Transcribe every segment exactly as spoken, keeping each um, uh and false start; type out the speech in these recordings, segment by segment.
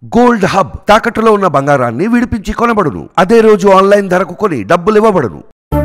Gold hub తాకట్టులో ఉన్న బంగారాన్ని విడిపించి కొనబడును. అదే రోజు ఆన్లైన్ ధరకు కొని డబ్బులు ఇవ్వబడును.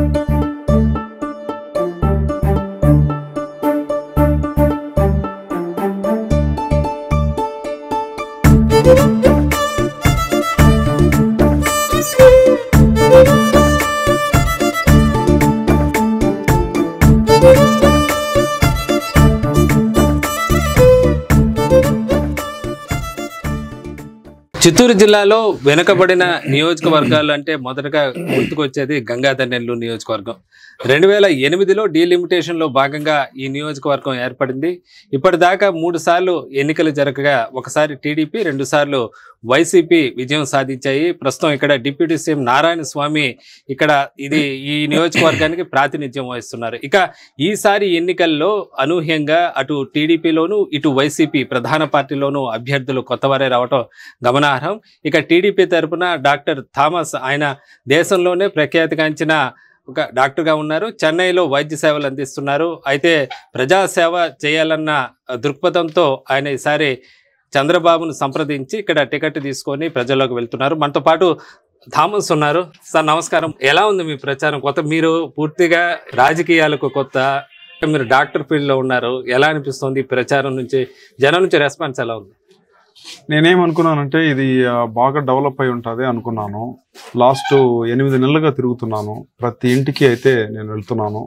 చిత్తూరు జిల్లాలో వెనుకబడిన నియోజకవర్గాలు అంటే మొదటగా గుర్తుకొచ్చేది గంగాధర్ నెల్లూరు నియోజకవర్గం. రెండు వేల ఎనిమిదిలో డీలిమిటేషన్లో భాగంగా ఈ నియోజకవర్గం ఏర్పడింది. ఇప్పటిదాకా మూడు సార్లు ఎన్నికలు జరగగా ఒకసారి టీడీపీ, రెండు సార్లు వైసీపీ విజయం సాధించాయి. ప్రస్తుతం ఇక్కడ డిప్యూటీ సీఎం నారాయణ స్వామి ఇక్కడ ఇది ఈ నియోజకవర్గానికి ప్రాతినిధ్యం వహిస్తున్నారు. ఇక ఈసారి ఎన్నికల్లో అనూహ్యంగా అటు టీడీపీలోను ఇటు వైసీపీ ప్రధాన పార్టీలోనూ అభ్యర్థులు కొత్తవారే రావటం గమనార్హం. ఇక టీడీపీ తరఫున డాక్టర్ థామస్, ఆయన దేశంలోనే ప్రఖ్యాతిగాంచిన ఒక డాక్టర్గా ఉన్నారు. చెన్నైలో వైద్య సేవలు అందిస్తున్నారు. అయితే ప్రజాసేవ చేయాలన్న దృక్పథంతో ఆయన ఈసారి చంద్రబాబును సంప్రదించి ఇక్కడ టికెట్ తీసుకొని ప్రజల్లోకి వెళ్తున్నారు. మనతో పాటు థామస్ ఉన్నారు. సార్ నమస్కారం. ఎలా ఉంది మీ ప్రచారం? కొత్త, మీరు పూర్తిగా రాజకీయాలకు కొత్త, మీరు డాక్టర్ ఫీల్డ్లో ఉన్నారు. ఎలా అనిపిస్తుంది ప్రచారం నుంచి, జనం నుంచి రెస్పాన్స్ ఎలా ఉంది? నేనేమనుకున్నానంటే ఇది బాగా డెవలప్ అయి ఉంటుంది అనుకున్నాను. లాస్ట్ ఎనిమిది నెలలుగా తిరుగుతున్నాను, ప్రతి ఇంటికి అయితే నేను వెళ్తున్నాను.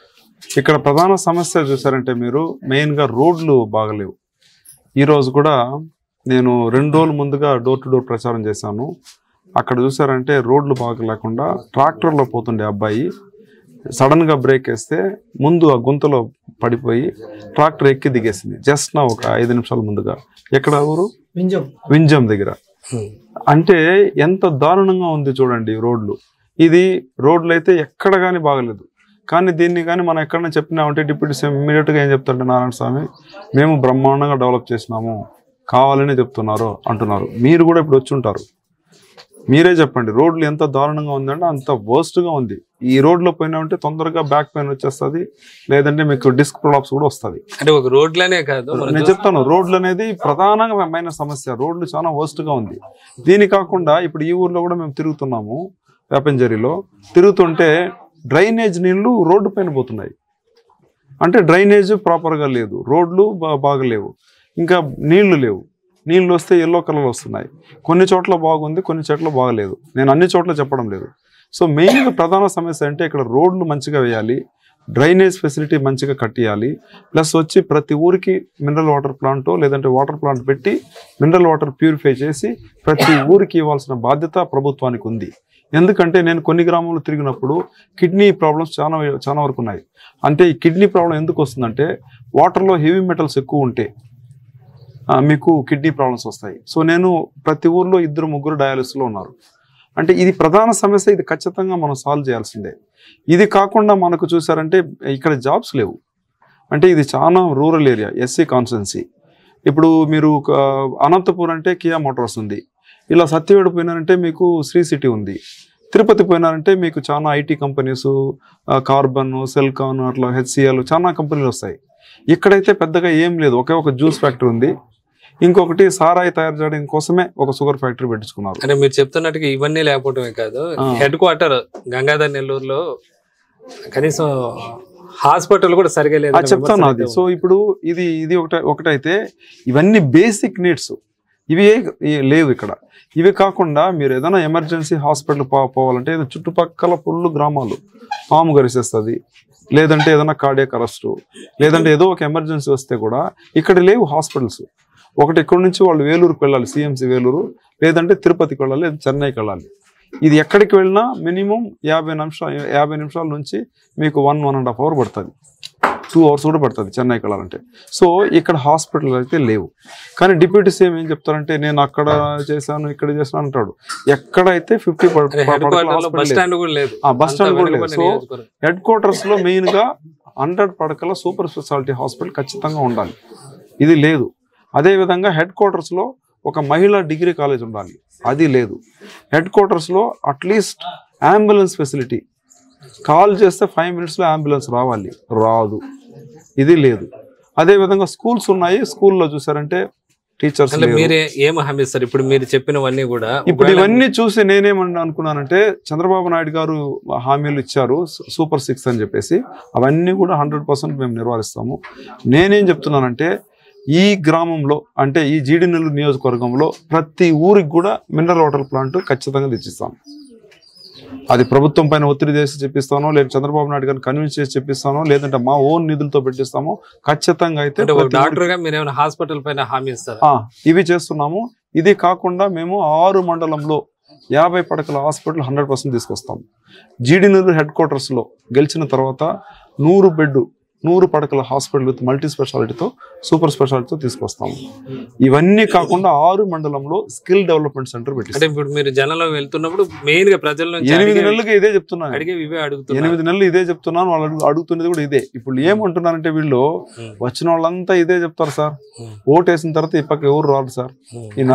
ఇక్కడ ప్రధాన సమస్య చూసారంటే మీరు మెయిన్గా రోడ్లు బాగలేవు. ఈరోజు కూడా నేను రెండు రోజుల ముందుగా డోర్ టు డోర్ ప్రచారం చేశాను. అక్కడ చూసారంటే రోడ్లు బాగా లేకుండా ట్రాక్టర్లో పోతుండే అబ్బాయి సడన్గా బ్రేక్ వేస్తే ముందు ఆ గుంతలో పడిపోయి ట్రాక్టర్ ఎక్కి దిగేసింది. జస్ట్ నా ఒక ఐదు నిమిషాల ముందుగా. ఎక్కడ ఊరు? వింజం దగ్గర. అంటే ఎంత దారుణంగా ఉంది చూడండి రోడ్లు. ఇది రోడ్లు అయితే ఎక్కడ కానీ బాగలేదు. కానీ దీన్ని కానీ మనం ఎక్కడైనా చెప్పినామంటే డిప్యూటీ సీఎం ఇమీడియట్గా ఏం చెప్తారంటే, నారాయణ స్వామి మేము బ్రహ్మాండంగా డెవలప్ చేసినాము, కావాలనే చెప్తున్నారు అంటున్నారు. మీరు కూడా ఇప్పుడు వచ్చి ఉంటారు, మీరే చెప్పండి రోడ్లు ఎంత దారుణంగా ఉందంటే అంత వర్స్ట్గా ఉంది. ఈ రోడ్లో పోయినా ఉంటే తొందరగా బ్యాక్ పెయిన్ వచ్చేస్తుంది, లేదంటే మీకు డిస్క్ ప్రొలాప్స్ కూడా వస్తుంది. అంటే ఒక రోడ్లనే కాదు, నేను చెప్తాను రోడ్లు అనేది ప్రధానమైన సమస్య. రోడ్లు చాలా వర్స్ట్గా ఉంది. దీని కాకుండా ఇప్పుడు ఈ ఊర్లో కూడా మేము తిరుగుతున్నాము, వేపంజరిలో తిరుగుతుంటే డ్రైనేజ్ నీళ్లు రోడ్డు పైన పోతున్నాయి. అంటే డ్రైనేజ్ ప్రాపర్గా లేదు, రోడ్లు బాగలేవు, ఇంకా నీళ్లు లేవు. నీళ్ళు వస్తే ఎల్లో కలర్ వస్తున్నాయి. కొన్ని చోట్ల బాగుంది, కొన్ని చోట్ల బాగలేదు. నేను అన్ని చోట్ల చెప్పడం లేదు. సో మెయిన్గా ప్రధాన సమస్య అంటే ఇక్కడ రోడ్లు మంచిగా వేయాలి, డ్రైనేజ్ ఫెసిలిటీ మంచిగా కట్టియాలి, ప్లస్ వచ్చి ప్రతి ఊరికి మినరల్ వాటర్ ప్లాంట్ లేదంటే వాటర్ ప్లాంట్ పెట్టి మినరల్ వాటర్ ప్యూరిఫై చేసి ప్రతి ఊరికి ఇవ్వాల్సిన బాధ్యత ప్రభుత్వానికి ఉంది. ఎందుకంటే నేను కొన్ని గ్రామాల్లో తిరిగినప్పుడు కిడ్నీ ప్రాబ్లమ్స్ చాలా చాలా వరకు ఉన్నాయి. అంటే ఈ కిడ్నీ ప్రాబ్లం ఎందుకు వస్తుందంటే వాటర్లో హెవీ మెటల్స్ ఎక్కువ ఉంటే మీకు కిడ్నీ ప్రాబ్లమ్స్ వస్తాయి. సో నేను ప్రతి ఊర్లో ఇద్దరు ముగ్గురు డయాలిసిస్లో ఉన్నారు. అంటే ఇది ప్రధాన సమస్య. ఇది ఖచ్చితంగా మనం సాల్వ్ చేయాల్సిందే. ఇది కాకుండా మనకు చూసారంటే ఇక్కడ జాబ్స్ లేవు. అంటే ఇది చాలా రూరల్ ఏరియా, ఎస్సీ కాన్స్టిట్యున్సీ. ఇప్పుడు మీరు అనంతపూర్ అంటే కియా మోటార్స్ ఉంది, ఇలా సత్యవేడు పోయినారంటే మీకు శ్రీ సిటీ ఉంది, తిరుపతి పోయినారంటే మీకు చాలా ఐటీ కంపెనీస్, కార్బన్, సెల్కాన్, అట్లా హెచ్సిఎల్ చాలా కంపెనీలు వస్తాయి. ఇక్కడైతే పెద్దగా ఏం లేదు. ఒకే ఒక జ్యూస్ ఫ్యాక్టరీ ఉంది, ఇంకొకటి సారాయి తయారు చేయడం కోసమే ఒక షుగర్ ఫ్యాక్టరీ పెట్టించుకున్నారు. అంటే మీరు చెప్తున్నట్టుగా ఇవన్నీ లేకపోవటమే కాదు, హెడ్ క్వార్టర్ గంగాధర్ నెల్లూరులో కనీసం హాస్పిటల్ కూడా సరిగా లేదు చెప్తాను అది. సో ఇప్పుడు ఇది ఇది ఒకటి ఒకటైతే ఇవన్నీ బేసిక్ నీడ్స్ ఇవి లేవు ఇక్కడ. ఇవి కాకుండా మీరు ఏదైనా ఎమర్జెన్సీ హాస్పిటల్ పోవాలంటే చుట్టుపక్కల పుల్లు గ్రామాలు, పాము గరిసేస్తుంది, లేదంటే ఏదైనా కార్డియాక్ అరెస్టు, లేదంటే ఏదో ఒక ఎమర్జెన్సీ వస్తే కూడా ఇక్కడ లేవు హాస్పిటల్స్. ఒకటి ఇక్కడ నుంచి వాళ్ళు వేలూరుకి వెళ్ళాలి, సిఎంసి వేలూరు, లేదంటే తిరుపతికి వెళ్ళాలి, లేదా చెన్నైకి వెళ్ళాలి. ఇది ఎక్కడికి వెళ్ళినా మినిమం యాభై నిమిషాలు యాభై నిమిషాల నుంచి మీకు one one and half hour పడుతుంది, టూ అవర్స్ కూడా పడుతుంది చెన్నైకి వెళ్ళాలంటే. సో ఇక్కడ హాస్పిటల్ అయితే లేవు. కానీ డిప్యూటీ సీఎం ఏం చెప్తారంటే నేను అక్కడ చేశాను ఇక్కడ చేశాను అంటాడు. ఎక్కడైతే ఫిఫ్టీ బస్ స్టాండ్ కూడా లేదు. సో హెడ్ క్వార్టర్స్ లో మెయిన్ గా హండ్రెడ్ పడకల సూపర్ స్పెషాలిటీ హాస్పిటల్ ఖచ్చితంగా ఉండాలి. ఇది లేదు. అదేవిధంగా హెడ్ క్వార్టర్స్లో ఒక మహిళా డిగ్రీ కాలేజ్ ఉండాలి, అది లేదు. హెడ్ క్వార్టర్స్లో అట్లీస్ట్ అంబులెన్స్ ఫెసిలిటీ, కాల్ చేస్తే ఫైవ్ మినిట్స్లో అంబులెన్స్ రావాలి, రాదు, ఇది లేదు. అదేవిధంగా స్కూల్స్ ఉన్నాయి. స్కూల్లో చూసారంటే టీచర్స్ మీరే ఏం హామీ ఇస్తారు ఇప్పుడు మీరు చెప్పినవన్నీ కూడా? ఇప్పుడు ఇవన్నీ చూసి నేనేమన్నా అనుకున్నానంటే చంద్రబాబు నాయుడు గారు హామీలు ఇచ్చారు సూపర్ సిక్స్ అని చెప్పేసి, అవన్నీ కూడా హండ్రెడ్ పర్సెంట్ మేము నిర్వహిస్తాము. నేనేం చెప్తున్నానంటే ఈ గ్రామంలో అంటే ఈ జీడి నెల్లూరు నియోజకవర్గంలో ప్రతి ఊరికి కూడా మినరల్ వాటర్ ప్లాంట్ ఖచ్చితంగా తెచ్చిస్తాను. అది ప్రభుత్వం పైన ఒత్తిడి చేసి చెప్పిస్తానో, లేదా చంద్రబాబు నాయుడు గారిని కన్విన్స్ చేసి చెప్పిస్తానో, లేదంటే మా ఓన్ నిధులతో పెట్టిస్తామో ఖచ్చితంగా అయితే డాక్టర్ గా మీరు ఏమైనా హాస్పిటల్ పైన హామీ ఇస్తారా? ఇవి చేస్తున్నాము. ఇది కాకుండా మేము ఆరు మండలంలో యాభై పడకల హాస్పిటల్ హండ్రెడ్ పర్సెంట్ తీసుకొస్తాము. జీడి నెల్లూరు హెడ్ క్వార్టర్స్ లో గెలిచిన తర్వాత నూరు బెడ్ నూరు పడకల హాస్పిటల్ విత్ మల్టీ స్పెషాలిటీతో సూపర్ స్పెషాలిటీతో తీసుకొస్తాము. ఇవన్నీ కాకుండా ఆరు మండలంలో స్కిల్ డెవలప్మెంట్ సెంటర్ పెట్టి ఇప్పుడు మీరు జనంలో వెళ్తున్నప్పుడు మెయిన్ గా ప్రజల ఎనిమిది నెలలుగా ఇదే చెప్తున్నాను అడుగుతున్నారు ఎనిమిది నెలలు ఇదే చెప్తున్నాను వాళ్ళు అడుగుతున్నది కూడా ఇదే. ఇప్పుడు ఏమంటున్నారంటే వీళ్ళు వచ్చిన వాళ్ళంతా ఇదే చెప్తారు సార్, ఓటు వేసిన తర్వాత ఈ పక్క ఎవరు రారు సార్, ఈ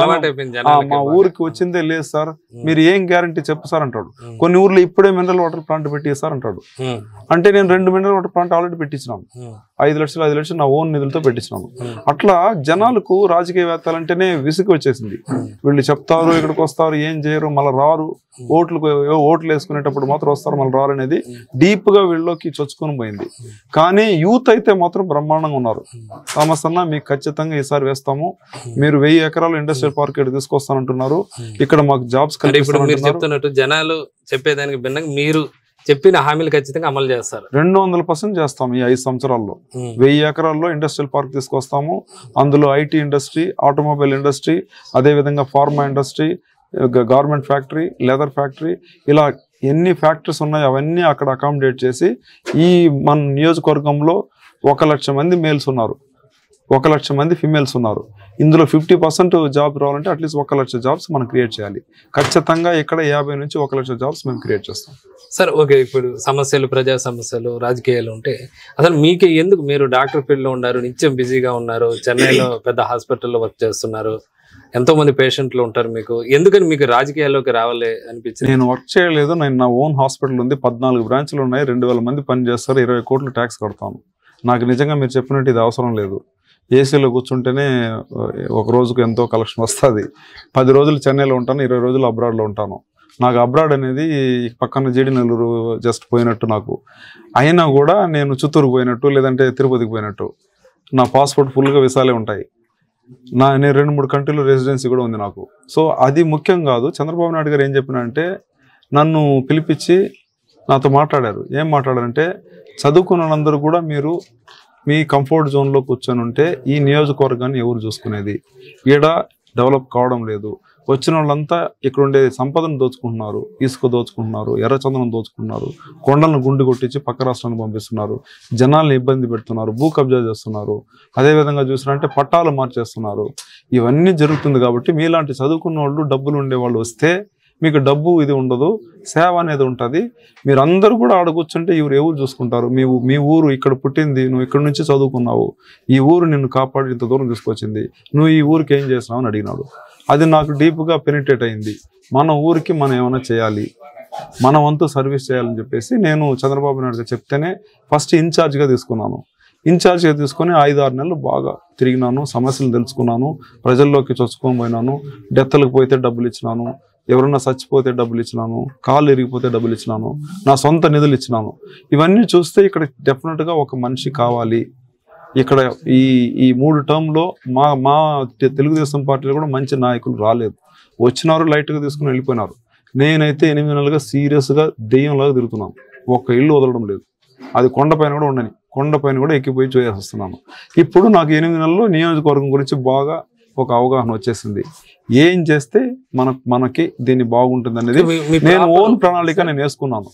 నారాయణ మా ఊరికి వచ్చిందే లేదు సార్, మీరు ఏం గ్యారంటీ చెప్పు సార్ అంటాడు. కొన్ని ఊర్లో ఇప్పుడే మినరల్ వాటర్ ప్లాంట్ పెట్టి సార్ అంటాడు. అంటే నేను రెండు మినరల్ వాటర్ ప్లాంట్ ఆల్రెడీ పెట్టించినాము, ఐదు లక్షలు ఐదు లక్షలు నా ఓన్ నిధులతో పెట్టించినాము. అట్లా జనాలకు రాజకీయవేత్తలంటేనే విసుగు వచ్చేసింది. వీళ్ళు చెప్తారు ఇక్కడికి వస్తారు ఏం చేయరు మళ్ళీ రారు, ఓట్లు ఓట్లు వేసుకునేటప్పుడు మాత్రం వస్తారు మళ్ళీ రారు అనేది డీప్ గా వీళ్ళలోకి చొచ్చుకొని పోయింది. కానీ యూత్ అయితే మాత్రం బ్రహ్మాండంగా ఉన్నారు. సమస్యన్నా మీకు ఖచ్చితంగా ఈసారి వేస్తాము, మీరు వెయ్యి ఎకరాలు ఇండస్ట్రియల్ పార్క్ ఇక్కడ తీసుకొస్తానంటున్నారు, ఇక్కడ మాకు జాబ్స్ చెప్తున్నట్టు జనాలు చెప్పేదానికి భిన్నంగా మీరు చెప్పిన హామీలు ఖచ్చితంగా అమలు చేస్తారు. రెండు వందల పర్సెంట్ చేస్తాము. ఈ ఐదు సంవత్సరాల్లో వెయ్యి ఎకరాల్లో ఇండస్ట్రియల్ పార్క్ తీసుకొస్తాము. అందులో ఐటీ ఇండస్ట్రీ, ఆటోమొబైల్ ఇండస్ట్రీ, అదే విధంగా pharma industry, garment factory, leather factory, ఇలా ఎన్ని ఫ్యాక్టరీస్ ఉన్నాయో అవన్నీ అక్కడ అకామిడేట్ చేసి ఈ మన నియోజకవర్గంలో ఒక లక్ష మంది మేల్స్ ఉన్నారు, ఒక లక్ష మంది ఫిమేల్స్ ఉన్నారు. ఇందులో ఫిఫ్టీ పర్సెంట్ జాబ్ రావాలంటే అట్లీస్ట్ ఒక లక్ష జాబ్స్ మనం క్రియేట్ చేయాలి. ఖచ్చితంగా ఇక్కడ యాభై నుంచి ఒక లక్ష జాబ్స్ మేము క్రియేట్ చేస్తాం. సార్ ఓకే, ఇప్పుడు సమస్యలు ప్రజా సమస్యలు రాజకీయాలు ఉంటే అసలు మీకు ఎందుకు, మీరు డాక్టర్ ఫీల్డ్లో ఉన్నారు, నిత్యం బిజీగా ఉన్నారు, చెన్నైలో పెద్ద హాస్పిటల్లో వర్క్ చేస్తున్నారు, ఎంతో మంది పేషెంట్లు ఉంటారు, మీకు ఎందుకని మీకు రాజకీయాల్లోకి రావాలి అనిపించింది? నేను వర్క్ చేయలేదు, నేను నా ఓన్ హాస్పిటల్ ఉంది, పద్నాలుగు బ్రాంచ్లు ఉన్నాయి, రెండు వేల మంది పని చేస్తారు, ఇరవై కోట్లు ట్యాక్స్ కడతాను. నాకు నిజంగా మీరు చెప్పినట్టు ఇది అవసరం లేదు. ఏసీలో కూర్చుంటేనే ఒక రోజుకు ఎంతో కలెక్షన్ వస్తుంది. పది రోజులు చెన్నైలో ఉంటాను, ఇరవై రోజులు అబ్రాడ్లో ఉంటాను. నాకు అబ్రాడ్ అనేది పక్కన జీడి నెల్లూరు జస్ట్ పోయినట్టు నాకు. అయినా కూడా నేను చిత్తూరుకు పోయినట్టు లేదంటే తిరుపతికి పోయినట్టు. నా పాస్పోర్ట్ ఫుల్గా వీసాలే ఉంటాయి. నా నేను రెండు మూడు కంట్రీలో రెసిడెన్సీ కూడా ఉంది నాకు. సో అది ముఖ్యం కాదు. చంద్రబాబు నాయుడు గారు ఏం చెప్పినారంటే నన్ను పిలిపించి నాతో మాట్లాడారు. ఏం మాట్లాడారంటే చదువుకున్నందరూ కూడా మీరు మీ కంఫర్ట్ జోన్లో కూర్చొని ఉంటే ఈ నియోజకవర్గాన్ని ఎవరు చూసుకునేది, ఈడ డెవలప్ కావడం లేదు, వచ్చిన వాళ్ళంతా ఇక్కడ ఉండే సంపదను దోచుకుంటున్నారు, ఇసుక దోచుకుంటున్నారు, ఎర్రచందనం దోచుకుంటున్నారు, కొండలను గుండు కొట్టించి పక్క రాష్ట్రానికి పంపిస్తున్నారు, జనాల్ని ఇబ్బంది పెడుతున్నారు, భూ కబ్జా చేస్తున్నారు, అదేవిధంగా చూసినంటే పట్టాలు మార్చేస్తున్నారు. ఇవన్నీ జరుగుతుంది కాబట్టి మీలాంటి చదువుకున్న వాళ్ళు డబ్బులు ఉండే వాళ్ళు వస్తే మీకు డబ్బు ఇది ఉండదు, సేవ అనేది ఉంటుంది. మీరు అందరూ కూడా ఆడ కూర్చుంటే ఇవరు ఎవరు చూసుకుంటారు? మీ మీ ఊరు ఇక్కడ పుట్టింది, నువ్వు ఇక్కడ నుంచి చదువుకున్నావు, ఈ ఊరు నిన్ను కాపాడి ఇంత దూరం తీసుకొచ్చింది, నువ్వు ఈ ఊరికి ఏం చేసినావు అని అడిగినాడు. అది నాకు డీప్గా పెనిట్రేట్ అయింది. మన ఊరికి మనం ఏమైనా చేయాలి, మన వంతు సర్వీస్ చేయాలని చెప్పేసి నేను చంద్రబాబు నాయుడు చెప్తేనే ఫస్ట్ ఇన్ఛార్జ్గా తీసుకున్నాను. ఇన్ఛార్జ్గా తీసుకొని ఐదు ఆరు నెలలు బాగా తిరిగినాను, సమస్యలు తెలుసుకున్నాను, ప్రజల్లోకి చొచ్చుకొని పోయినాను, డెత్లకు పోతే డబ్బులు ఇచ్చినాను, ఎవరన్నా చచ్చిపోతే డబ్బులు ఇచ్చినాను, కాళ్ళు ఇరిగిపోతే డబ్బులు ఇచ్చినాను, నా సొంత నిధులు ఇచ్చినాను. ఇవన్నీ చూస్తే ఇక్కడ డెఫినెట్గా ఒక మనిషి కావాలి. ఇక్కడ ఈ ఈ మూడు టర్మ్లో మా మా తెలుగుదేశం పార్టీలో కూడా మంచి నాయకులు రాలేదు, వచ్చినారు లైట్గా తీసుకుని వెళ్ళిపోయినారు. నేనైతే ఎనిమిది నెలలుగా సీరియస్గా దెయ్యంలాగా తిరుగుతున్నాను, ఒక్క ఇల్లు వదలడం లేదు. అది కొండపైన కూడా ఉండని, కొండపైన కూడా ఎక్కిపోయి చేయాల్సి వస్తున్నాను. ఇప్పుడు నాకు ఎనిమిది నెలల్లో నియోజకవర్గం గురించి బాగా ఒక అవగాహన వచ్చేసింది. ఏం చేస్తే మన మనకి దీన్ని బాగుంటుంది అనేది నేను ఓన్ ప్రణాళిక నేను వేసుకున్నాను.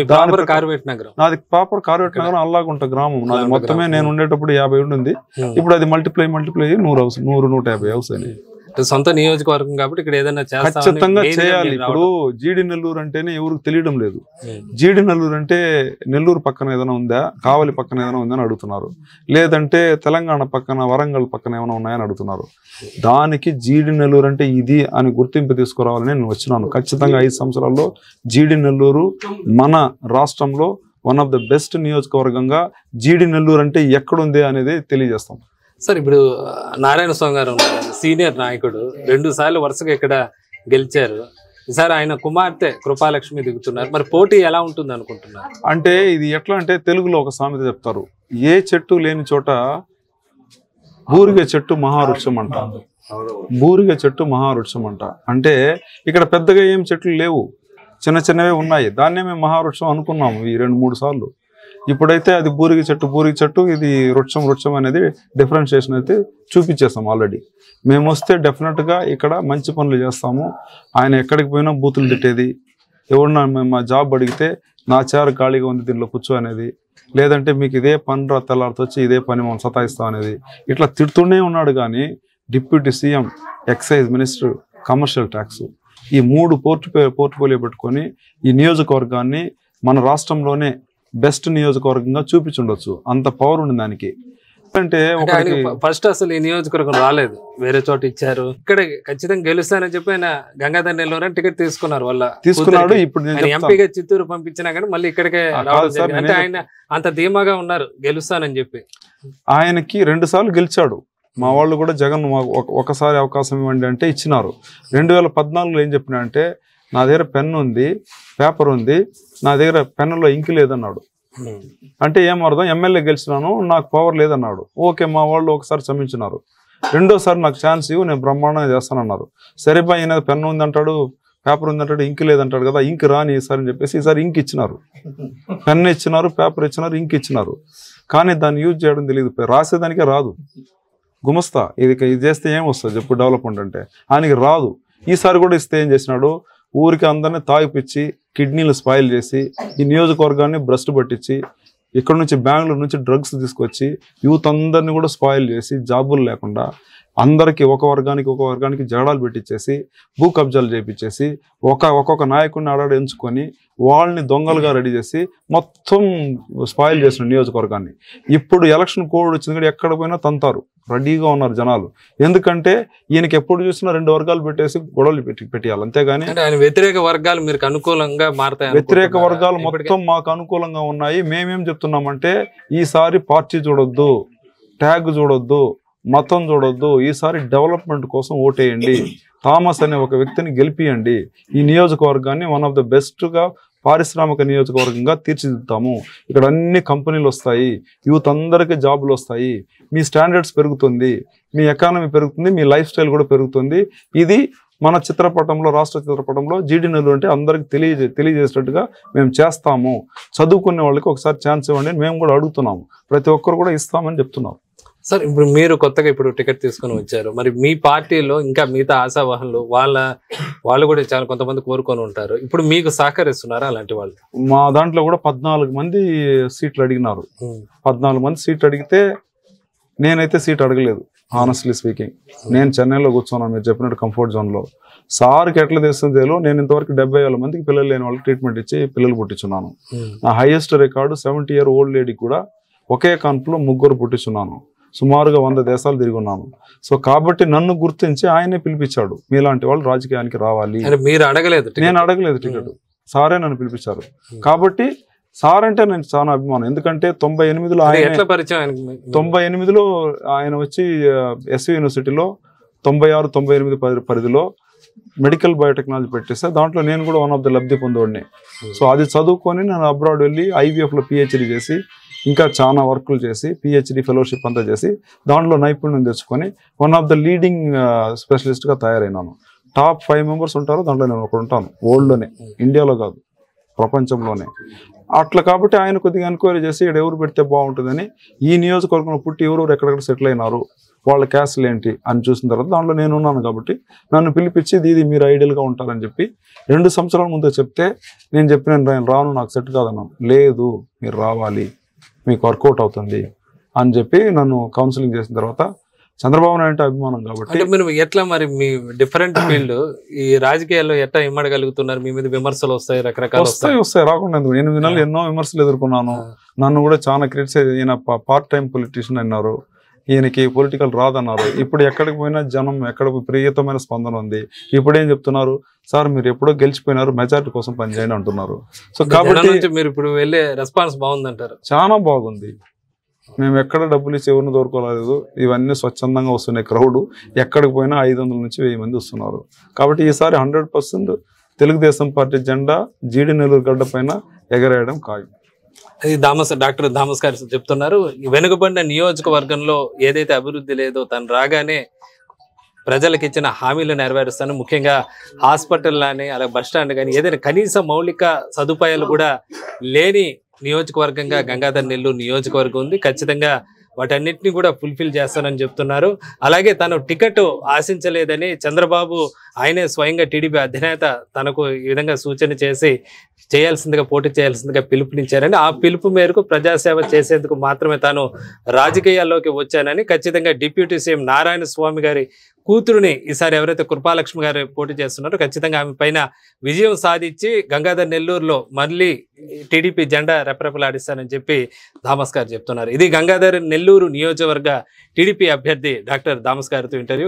నాది ప్రాపర్ కార్వేట్ నగరం అల్లాగుంట గ్రామం నాది. మొత్తమే నేను ఉండేటప్పుడు యాభై ఉండింది, ఇప్పుడు అది మల్టిప్లై మల్టిప్లై నూరు హౌస్ నూరు నూట యాభై హౌస్ అని సొంత నియోజకవర్గం కాబట్టి ఇక్కడ ఏదైనా ఖచ్చితంగా చేయాలి. ఇప్పుడు జీడి నెల్లూరు అంటేనే ఎవరికి తెలియడం లేదు. జీడి నెల్లూరు అంటే నెల్లూరు పక్కన ఏదైనా ఉందా, కావలి పక్కన ఏదైనా ఉందని అడుగుతున్నారు, లేదంటే తెలంగాణ పక్కన వరంగల్ పక్కన ఏమైనా ఉన్నాయని అడుగుతున్నారు. దానికి జీడి నెల్లూరు అంటే ఇది అని గుర్తింపు తీసుకురావాలని నేను వచ్చినాను. ఖచ్చితంగా ఐదు సంవత్సరాల్లో జీడి నెల్లూరు మన రాష్ట్రంలో వన్ ఆఫ్ ద బెస్ట్ నియోజకవర్గంగా జీడి నెల్లూరు అంటే ఎక్కడుంది అనేది తెలియజేస్తాం. సార్ ఇప్పుడు నారాయణ స్వామి గారు ఉన్నారు, సీనియర్ నాయకుడు, రెండు సార్లు వరుసగా ఇక్కడ గెలిచారు. ఈసారి ఆయన కుమార్తె కృపాలక్ష్మి దిగుతున్నారు. మరి పోటీ ఎలా ఉంటుంది అనుకుంటున్నారు? అంటే ఇది ఎట్లా అంటే తెలుగులో ఒక సామెత చెప్తారు, ఏ చెట్టు లేని చోట బూరిగ చెట్టు మహావృక్షం అంట. బూరిగ చెట్టు మహావృక్షం అంట అంటే ఇక్కడ పెద్దగా ఏం చెట్లు లేవు, చిన్న చిన్నవే ఉన్నాయి. దాన్నే మేము మహావృక్షం అనుకున్నాము ఈ రెండు మూడు సార్లు. ఇప్పుడైతే అది బూరిగ చెట్టు బూరిగ చెట్టు ఇది వృక్షం వృక్షం అనేది డిఫరెన్షియేషన్ అయితే చూపించేస్తాం ఆల్రెడీ. మేము వస్తే డెఫినెట్గా ఇక్కడ మంచి పనులు చేస్తాము. ఆయన ఎక్కడికి పోయినా బూతులు తిట్టేది, ఎవరన్నా మేము మా జాబ్ అడిగితే నా చేర ఖాళీగా ఉంది దీనిలో కూర్చో అనేది, లేదంటే మీకు ఇదే పని రా తెల్లారితో వచ్చి ఇదే పని మనం సతాయిస్తాం అనేది, ఇట్లా తిడుతూనే ఉన్నాడు. కానీ deputy CM, excise minister, commercial tax ఈ మూడు పోర్టు పోర్ట్ఫోలియో పెట్టుకొని ఈ నియోజకవర్గాన్ని మన రాష్ట్రంలోనే బెస్ట్ నియోజకవర్గంగా చూపించుండొచ్చు. అంత పవర్ ఉంది దానికి. అంటే ఫస్ట్ అసలు ఈ నియోజకవర్గం రాలేదు, వేరే చోట ఇచ్చారు. ఇక్కడ ఖచ్చితంగా గెలుస్తానని చెప్పి ఆయన గంగాధర్ నెల్లూరు టికెట్ తీసుకున్నారు. వాళ్ళ తీసుకున్నాడు. ఇప్పుడు ఎంపీగా చిత్తూరు పంపించినా కానీ మళ్ళీ ఇక్కడికే రావాలి. అంటే ఆయన అంత ధీమాగా ఉన్నారు గెలుస్తానని చెప్పి. ఆయనకి రెండు సార్లు గెలిచాడు. మా వాళ్ళు కూడా జగన్ ఒకసారి అవకాశం ఇవ్వండి అంటే ఇచ్చినారు. రెండు వేల పద్నాలుగులో ఏం చెప్పినా అంటే నా దగ్గర పెన్ ఉంది, పేపర్ ఉంది, నా దగ్గర పెన్నులో ఇంక్ లేదన్నాడు. అంటే ఏం అర్థం, ఎమ్మెల్యే గెలిచినాను నాకు పవర్ లేదన్నాడు. ఓకే, మా వాళ్ళు ఒకసారి క్షమించినారు. రెండోసారి నాకు ఛాన్స్ ఇవ్వు, నేను బ్రహ్మాండంగా చేస్తానన్నారు. సరే బా, ఈయన పెన్ను ఉందంటాడు, పేపర్ ఉందంటాడు, ఇంక్ లేదంటాడు కదా, ఇంక్ రాని ఈసారి అని చెప్పేసి ఈసారి ఇంక్ ఇచ్చినారు. పెన్ ఇచ్చినారు, పేపర్ ఇచ్చినారు, ఇంక్ ఇచ్చినారు. కానీ దాన్ని యూజ్ చేయడం తెలియదు, రాసేదానికే రాదు. గుమస్తా ఇది ఇది చేస్తే ఏం వస్తుంది చెప్పు డెవలప్మెంట్ అంటే, ఆయనకి రాదు. ఈసారి కూడా ఇస్తే ఏం చేసినాడు, ఊరికి అందరినీ తాగిపిచ్చి కిడ్నీలు స్పాయిల్ చేసి ఈ నియోజకవర్గాన్ని భ్రష్టు పట్టించి ఇక్కడ నుంచి బెంగళూరు నుంచి డ్రగ్స్ తీసుకొచ్చి యూత్ అందరినీ కూడా స్పాయిల్ చేసి జాబులు లేకుండా అందరికీ ఒక వర్గానికి ఒక వర్గానికి జగడాలు పెట్టించేసి భూ కబ్జాలు చేయించేసి ఒక ఒక్కొక్క నాయకుడిని ఆడాడు ఎంచుకొని వాళ్ళని దొంగలుగా రెడీ చేసి మొత్తం స్పాయిల్ చేసిన నియోజకవర్గాన్ని. ఇప్పుడు ఎలక్షన్ కోడ్ వచ్చింది కూడా ఎక్కడ పోయినా తంతారు, రెడీగా ఉన్నారు జనాలు. ఎందుకంటే ఈయనకి ఎప్పుడు చూసినా రెండు వర్గాలు పెట్టేసి గొడవలు పెట్టి పెట్టేయాలి, అంతేగాని వ్యతిరేక వర్గాలు మీకు అనుకూలంగా మారుతాయి. వ్యతిరేక వర్గాలు మొత్తం మాకు అనుకూలంగా ఉన్నాయి. మేమేం చెప్తున్నామంటే ఈసారి పార్టీ చూడొద్దు, ట్యాగ్ చూడొద్దు, మతం చూడొద్దు, ఈసారి డెవలప్మెంట్ కోసం ఓటేయండి, థామస్ అనే ఒక వ్యక్తిని గెలిపియండి, ఈ నియోజకవర్గాన్ని వన్ ఆఫ్ ద బెస్ట్గా పారిశ్రామిక నియోజకవర్గంగా తీర్చిదిద్దాము. ఇక్కడ అన్ని కంపెనీలు వస్తాయి, యూత్ అందరికీ జాబులు వస్తాయి, మీ స్టాండర్డ్స్ పెరుగుతుంది, మీ ఎకానమీ పెరుగుతుంది, మీ లైఫ్ స్టైల్ కూడా పెరుగుతుంది. ఇది మన చిత్రపటంలో, రాష్ట్ర చిత్రపటంలో జీడీ నెల్లూరు అంటే అందరికి తెలియజే తెలియజేసేటట్టుగా మేము చేస్తాము. చదువుకునే వాళ్ళకి ఒకసారి ఛాన్స్ ఇవ్వండి అని మేము కూడా అడుగుతున్నాము. ప్రతి ఒక్కరు కూడా ఇస్తామని చెప్తున్నాము. సార్, ఇప్పుడు మీరు కొత్తగా ఇప్పుడు టికెట్ తీసుకొని వచ్చారు, మరి మీ పార్టీలో ఇంకా మిగతా ఆశావాహులు వాళ్ళ వాళ్ళు కూడా చాలా కొంతమంది కోరుకొని ఉంటారు, ఇప్పుడు మీకు సహకరిస్తున్నారా అలాంటి వాళ్ళు? మా దాంట్లో కూడా పద్నాలుగు మంది సీట్లు అడిగినారు. పద్నాలుగు మంది సీట్లు అడిగితే నేనైతే సీట్ అడగలేదు. ఆనెస్ట్లీ స్పీకింగ్, నేను చెన్నైలో కూర్చున్నాను మీరు చెప్పినట్టు కంఫర్ట్ జోన్లో. సార్కి ఎట్లా తెస్తుంది తెలియదు, నేను ఇంతవరకు డెబ్బై వేల మందికి పిల్లలు లేని వాళ్ళకి ట్రీట్మెంట్ ఇచ్చి పిల్లలు పుట్టించున్నాను. నా highest record seventy year old లేడీకి కూడా ఒకే కాన్పులో ముగ్గురు పుట్టించున్నాను. సుమారుగా వంద దేశాలు తిరిగి ఉన్నాను. సో కాబట్టి నన్ను గుర్తించి ఆయనే పిలిపించాడు, మీలాంటి వాళ్ళు రాజకీయానికి రావాలి. మీరు అడగలేదు? నేను అడగలేదు టికెట్, సారే నన్ను పిలిపించారు. కాబట్టి సార్ అంటే నేను చాలా అభిమానం. ఎందుకంటే తొంభై ఎనిమిదిలో ఆయన తొంభై ఎనిమిదిలో ఆయన వచ్చి ఎస్వి యూనివర్సిటీలో తొంభై ఆరు తొంభై ఎనిమిది పరిధిలో మెడికల్ బయోటెక్నాలజీ పెట్టేస్తే దాంట్లో నేను కూడా వన్ ఆఫ్ ద లబ్ధి పొందోడిని. సో అది చదువుకొని నేను అబ్రాడ్ వెళ్ళి ఐవీఎఫ్లో పిహెచ్డీ చేసి ఇంకా చాలా వర్కులు చేసి పిహెచ్డి ఫెలోషిప్ అంతా చేసి దాంట్లో నైపుణ్యం తెచ్చుకొని వన్ ఆఫ్ ద లీడింగ్ స్పెషలిస్ట్గా తయారైనాను. టాప్ ఫైవ్ మెంబర్స్ ఉంటారు, దాంట్లో నేను ఒకడు ఉంటాను. వరల్డ్లోనే, ఇండియాలో కాదు ప్రపంచంలోనే. అట్లా కాబట్టి ఆయన కొద్దిగా ఎంక్వైరీ చేసి ఇక్కడ ఎవరు పెడితే బాగుంటుందని, ఈ నియోజకవర్గంలో పుట్టి ఎవరెవరు ఎక్కడెక్కడ సెటిల్ అయినారు, వాళ్ళ క్యాస్ట్లు ఏంటి అని చూసిన తర్వాత దాంట్లో నేను ఉన్నాను కాబట్టి నన్ను పిలిపించి ఇది మీరు ఐడియల్గా ఉంటారని చెప్పి రెండు సంవత్సరాల ముందు చెప్తే నేను చెప్పిన నేను రాను, నాకు సెట్ కాదన్నాను. లేదు మీరు రావాలి, మీకు వర్కౌట్ అవుతుంది అని చెప్పి నన్ను కౌన్సిలింగ్ చేసిన తర్వాత చంద్రబాబు నాయుడు అంటే అభిమానం కాబట్టి మీరు ఎట్లా మరి మీ డిఫరెంట్ ఫీల్డ్ ఈ రాజకీయాల్లో ఎట్లా ఇమ్మడగలుగుతున్నారు? మీ మీద విమర్శలు వస్తాయి, రకరకాల వస్తాయి వస్తాయి రాకుండా ఎనిమిది నెలలు ఎన్నో విమర్శలు ఎదుర్కొన్నాను. నన్ను కూడా చాలా క్రిటిసైజ్, ఈయన పార్ట్ టైం పొలిటీషియన్ అన్నారు, ఈయనకి పొలిటికల్ రాదన్నారు. ఇప్పుడు ఎక్కడికి పోయినా జనం ఎక్కడ ప్రియతమైన స్పందన ఉంది. ఇప్పుడు ఏం చెప్తున్నారు, సార్ మీరు ఎప్పుడో గెలిచిపోయినారు, మెజారిటీ కోసం పనిచేయండి అంటున్నారు. సో కాబట్టి మీరు ఇప్పుడు వెళ్ళే రెస్పాన్స్ బాగుందంటారు? చాలా బాగుంది. మేము ఎక్కడ డబ్బులు ఇచ్చి ఎవరిని దొరకలేదు, ఇవన్నీ స్వచ్ఛందంగా వస్తున్నాయి. క్రౌడ్ ఎక్కడికి పోయినా ఐదు వందల నుంచి వెయ్యి మంది వస్తున్నారు. కాబట్టి ఈసారి హండ్రెడ్ పర్సెంట్ తెలుగుదేశం పార్టీ జెండా జీడి నెల్లూరు గడ్డ పైన ఎగరేయడం ఖాయం. ఇది దామస్ డాక్టర్ దామస్ గారు చెప్తున్నారు. వెనుకబడిన నియోజకవర్గంలో ఏదైతే అభివృద్ధి లేదో తను రాగానే ప్రజలకు ఇచ్చిన హామీలు నెరవేరుస్తాను. ముఖ్యంగా హాస్పిటల్ కానీ అలాగే బస్ స్టాండ్ కానీ ఏదైనా కనీస మౌలిక సదుపాయాలు కూడా లేని నియోజకవర్గంగా గంగాధర్ నెల్లూరు నియోజకవర్గం ఉంది. ఖచ్చితంగా వాటన్నిటిని కూడా ఫుల్ఫిల్ చేస్తానని చెప్తున్నారు. అలాగే తను టికెట్ ఆశించలేదని చంద్రబాబు ఆయనే స్వయంగా టీడీపీ అధినేత తనకు ఈ విధంగా సూచన చేసి చేయాల్సిందిగా పోటీ చేయాల్సిందిగా పిలుపునిచ్చారని, ఆ పిలుపు మేరకు ప్రజాసేవ చేసేందుకు మాత్రమే తాను రాజకీయాల్లోకి వచ్చానని ఖచ్చితంగా డిప్యూటీ సీఎం నారాయణ స్వామి గారి కూతురుని ఈసారి ఎవరైతే కృపాలక్ష్మి గారు పోటీ చేస్తున్నారో ఖచ్చితంగా ఆమె పైన విజయం సాధించి గంగాధర్ నెల్లూరులో మళ్ళీ టీడీపీ జెండా రెపరెపలాడిస్తానని చెప్పి దామస్ గారు చెప్తున్నారు. ఇది గంగాధర్ నెల్లూరు నియోజకవర్గ టీడీపీ అభ్యర్థి డాక్టర్ దామస్ గారితో ఇంటర్వ్యూ.